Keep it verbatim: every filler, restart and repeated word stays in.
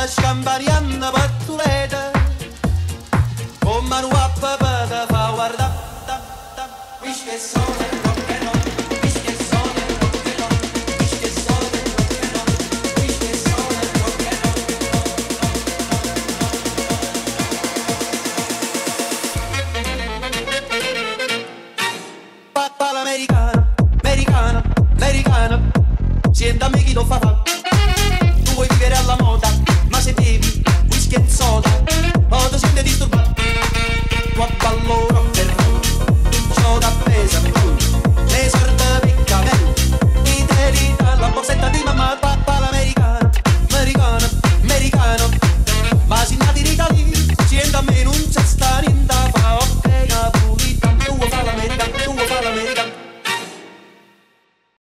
sta scampaniando pattuleta, con mano a papà te fa guardare, visto che sono il rock and roll, visto che sono il rock and roll, visto che sono il rock and roll, visto che sono il rock and roll. Papà l'americano, americano, americano, siéntame chi lo fa fa.